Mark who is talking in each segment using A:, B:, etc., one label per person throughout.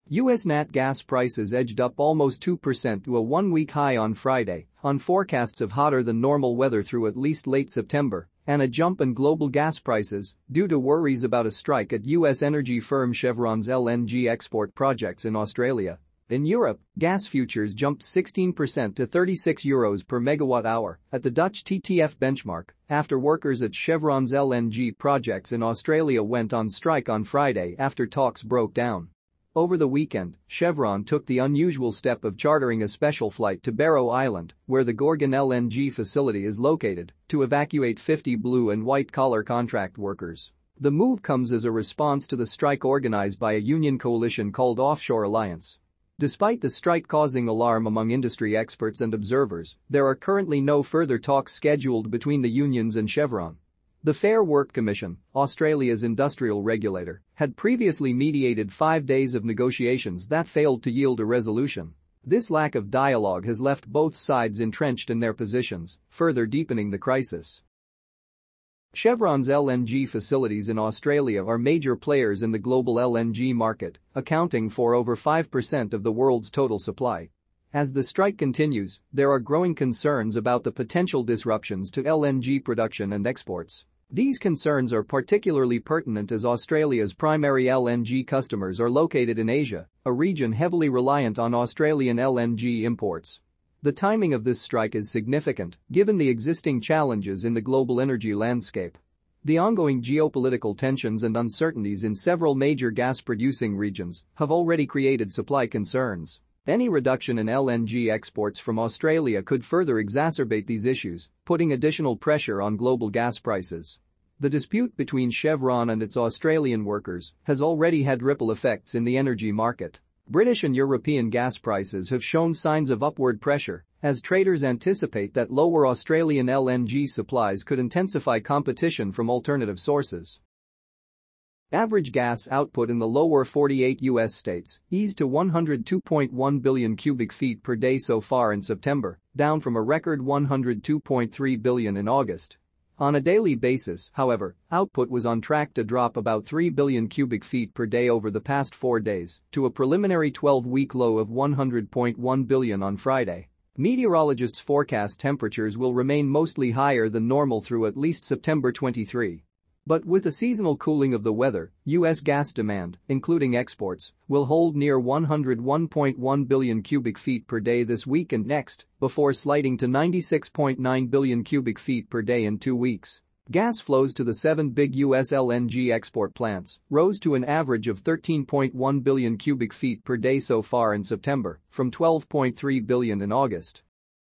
A: U.S. nat gas prices edged up almost 2% to a one-week high on Friday on forecasts of hotter than normal weather through at least late September and a jump in global gas prices due to worries about a strike at U.S. energy firm Chevron's LNG export projects in Australia. In Europe, gas futures jumped 16% to €36 per megawatt-hour at the Dutch TTF benchmark after workers at Chevron's LNG projects in Australia went on strike on Friday after talks broke down. Over the weekend, Chevron took the unusual step of chartering a special flight to Barrow Island, where the Gorgon LNG facility is located, to evacuate 50 blue and white-collar contract workers. The move comes as a response to the strike organized by a union coalition called Offshore Alliance. Despite the strike causing alarm among industry experts and observers, there are currently no further talks scheduled between the unions and Chevron. The Fair Work Commission, Australia's industrial regulator, had previously mediated 5 days of negotiations that failed to yield a resolution. This lack of dialogue has left both sides entrenched in their positions, further deepening the crisis. Chevron's LNG facilities in Australia are major players in the global LNG market, accounting for over 5% of the world's total supply. As the strike continues, there are growing concerns about the potential disruptions to LNG production and exports. These concerns are particularly pertinent as Australia's primary LNG customers are located in Asia, a region heavily reliant on Australian LNG imports. The timing of this strike is significant, given the existing challenges in the global energy landscape. The ongoing geopolitical tensions and uncertainties in several major gas-producing regions have already created supply concerns. Any reduction in LNG exports from Australia could further exacerbate these issues, putting additional pressure on global gas prices. The dispute between Chevron and its Australian workers has already had ripple effects in the energy market. British and European gas prices have shown signs of upward pressure as traders anticipate that lower Australian LNG supplies could intensify competition from alternative sources. Average gas output in the lower 48 U.S. states eased to 102.1 billion cubic feet per day so far in September, down from a record 102.3 billion in August. On a daily basis, however, output was on track to drop about 3 billion cubic feet per day over the past 4 days to a preliminary 12-week low of 100.1 billion on Friday. Meteorologists forecast temperatures will remain mostly higher than normal through at least September 23. But with the seasonal cooling of the weather, U.S. gas demand, including exports, will hold near 101.1 billion cubic feet per day this week and next, before sliding to 96.9 billion cubic feet per day in 2 weeks. Gas flows to the 7 big U.S. LNG export plants rose to an average of 13.1 billion cubic feet per day so far in September, from 12.3 billion in August.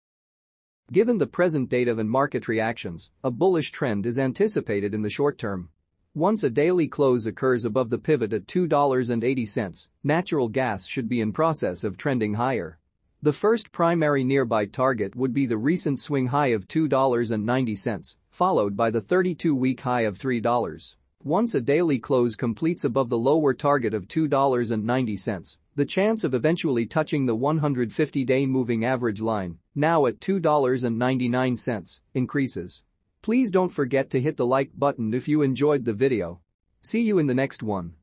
A: Given the present data and market reactions, a bullish trend is anticipated in the short term. Once a daily close occurs above the pivot at $2.80, natural gas should be in process of trending higher. The first primary nearby target would be the recent swing high of $2.90, followed by the 32-week high of $3. Once a daily close completes above the lower target of $2.90, the chance of eventually touching the 150-day moving average line, now at $2.99, increases. Please don't forget to hit the like button if you enjoyed the video. See you in the next one.